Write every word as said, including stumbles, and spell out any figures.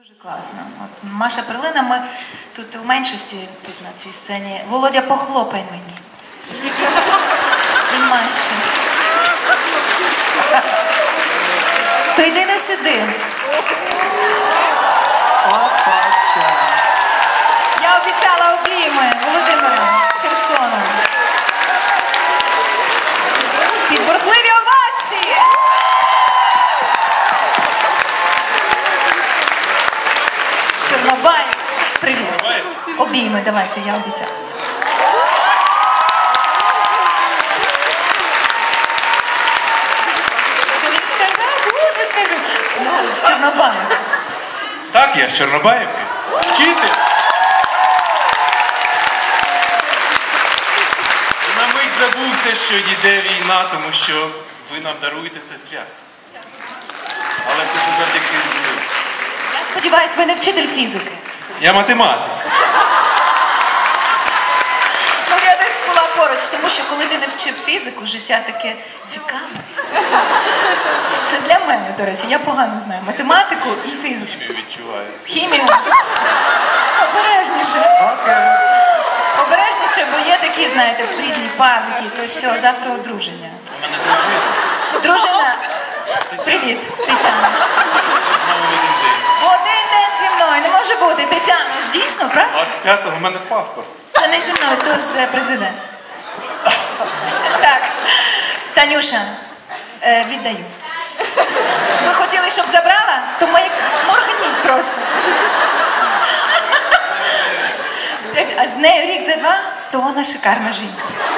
Дуже класно. От Маша Перлина, ми тут у меншості тут на цій сцені. Володя, похлопай мені. І Маші. То йди не сюди. Опача. Я обіцяла обійми, Володимире, з Херсона. Під бурхливі овації! Чорнобай, привіт. Обійми, давайте, я обіцяла. Що він сказав? У, не скажу. Ну, з Чорнобаївки. Так, я з Чорнобаївки. Вчитель. На мить забувся, що йде війна, тому що ви нам даруєте це свято. Але все це завдяки ЗСУ. Я сподіваюсь, ви не вчитель фізики. Я математик. Ну, я десь була поруч, тому що коли ти не вчив фізику, життя таке цікаве. Це для мене, до речі, я погано знаю математику і фізику. Хімію відчуваю. Хімію. Обережніше. Окей. Обережніше, бо є такі, знаєте, різні пабліки, то все, завтра одруження. У мене дружина. Дружина. Привіт, Тетяна. Знову в один день. В один день зі мною, не може бути. Тетяна, дійсно, правда? двадцять п'ятого в мене паспорт. Це не зі мною, то з е, президентом. Так, Танюша, е, віддаю. Ви хотіли, щоб забрала? То мої моргніть просто. А з нею рік за два, то вона шикарна жінка.